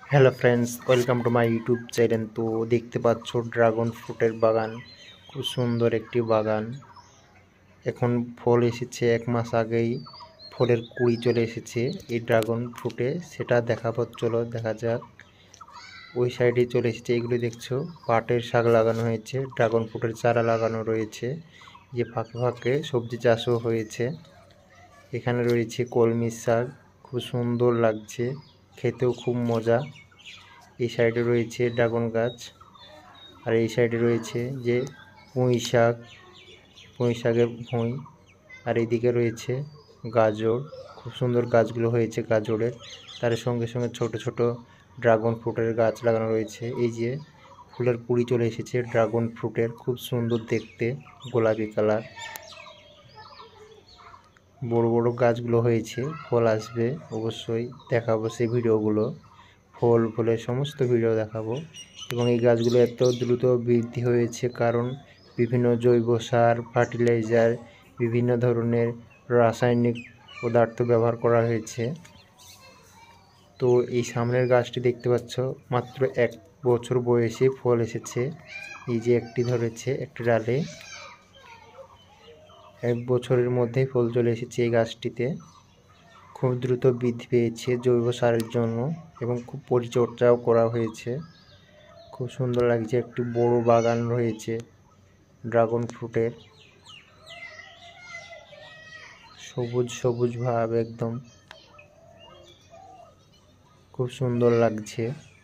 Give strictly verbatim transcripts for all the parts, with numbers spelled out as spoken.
Hello friends, welcome to my YouTube channel. তো দেখতে পাচ্ছ ড্রাগন ফ্রুটের বাগান, খুব সুন্দর একটি বাগান। এখন ফল এসেছে, এক মাস আগেই ফলের কুড়ি চলে এসেছে এই ড্রাগন ফ্রুটে, সেটা দেখাবো, চলো দেখা যাক। ওই সাইডে চলে এসেছে, এগুলো দেখছো পাটের শাক লাগানো হয়েছে, ড্রাগন ফ্রুটের চারা লাগানো রয়েছে, যে ফাঁকে ফাঁকে সবজি চাষও হয়েছে। এখানে রয়েছে কলমি শাক, খুব সুন্দর লাগছে, খেতেও খুব মজা। এই সাইডে রয়েছে ড্রাগন গাছ, আর এই সাইডে রয়েছে যে পুঁই শাক, পুঁই শাকের ভুঁই। আর এইদিকে রয়েছে গাজর, খুব সুন্দর গাছগুলো হয়েছে গাজরের। তার সঙ্গে সঙ্গে ছোট ছোট ড্রাগন ফ্রুটের গাছ লাগানো রয়েছে। এই যে ফুলের কুড়ি চলে এসেছে ড্রাগন ফ্রুটের, খুব সুন্দর দেখতে, গোলাপি কালার। বড় বড় গাছগুলো হয়েছে, ফল আসবে অবশ্যই, দেখাবো সেই ভিডিওগুলো, ফল ফুলের সমস্ত ভিডিও দেখাবো। এবং এই গাছগুলো এত দ্রুত বৃদ্ধি হয়েছে কারণ বিভিন্ন জৈব সার, ফার্টিলাইজার, বিভিন্ন ধরনের রাসায়নিক পদার্থ ব্যবহার করা হয়েছে। তো এই সামনের গাছটি দেখতে পাচ্ছ, মাত্র এক বছর বয়সে ফল এসেছে। এই যে একটি ধরেছে একটি ডালে, এক বছরের মধ্যেই ফল চলে এসেছে এই গাছটিতে। খুব দ্রুত বৃদ্ধি পেয়েছে জৈব সারের জন্য, এবং খুব পরিচর্যাও করা হয়েছে। খুব সুন্দর লাগছে, একটি বড় বাগান রয়েছে ড্রাগন ফ্রুটের, সবুজ সবুজ ভাব একদম, খুব সুন্দর লাগছে।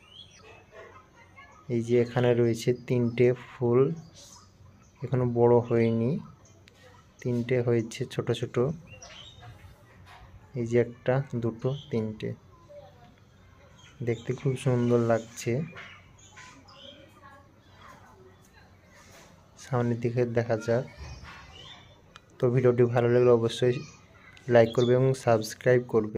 এই যে এখানে রয়েছে তিনটে ফুল, এখনো বড় হয়নি, তিনটে হয়েছে ছোট ছোট। এই যে একটা, দুটো, তিনটে, দেখতে খুব সুন্দর লাগছে। সামনের দিকে দেখা যাক। তো ভিডিওটি ভালো লাগলে অবশ্যই লাইক করবে এবং সাবস্ক্রাইব করবে।